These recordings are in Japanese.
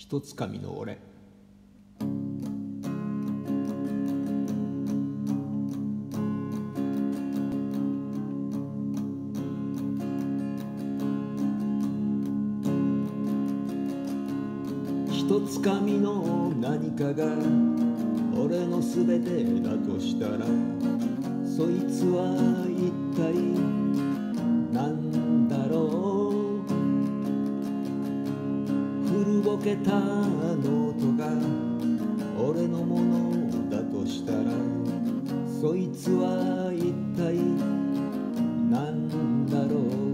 ひとつかみの俺。ひとつかみの何かが俺のすべてだとしたら、そいつは一体なんだろう。古ぼけたノートが俺のものだとしたら、そいつは一体なんだろう。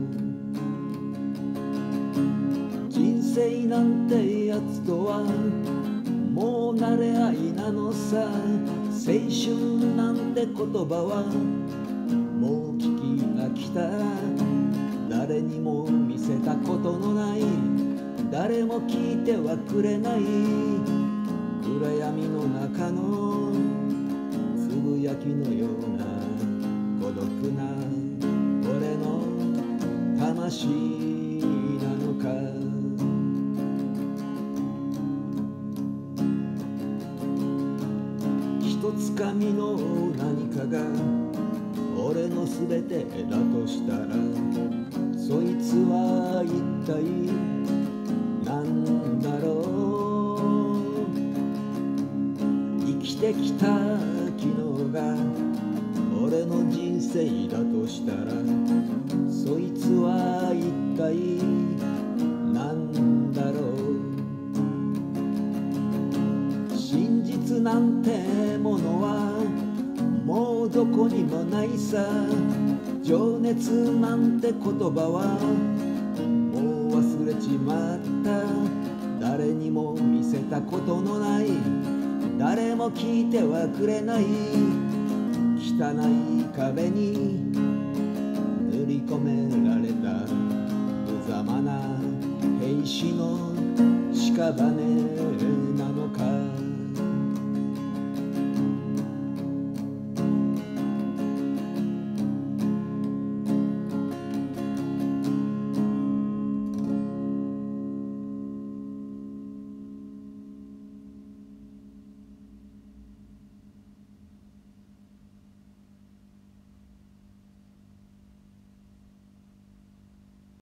人生なんてやつとはもう慣れ合いなのさ。青春なんて言葉はもう聞き飽きた。誰にも見せたことのない、誰も聞いてはくれない暗闇の中のつぶやきのような孤独な俺の魂なのか。ひとつかみの何かが俺のすべてだとしたら、そいつは一体なんだろう。生きてきた昨日が俺の人生だとしたら、そいつは一体なんだろう。真実なんてものはもうどこにもないさ。情熱なんて言葉はもう忘れちまった。誰にも見せたことのない、誰も聞いてはくれない汚い壁に塗り込められた無様な兵士の屍なのか。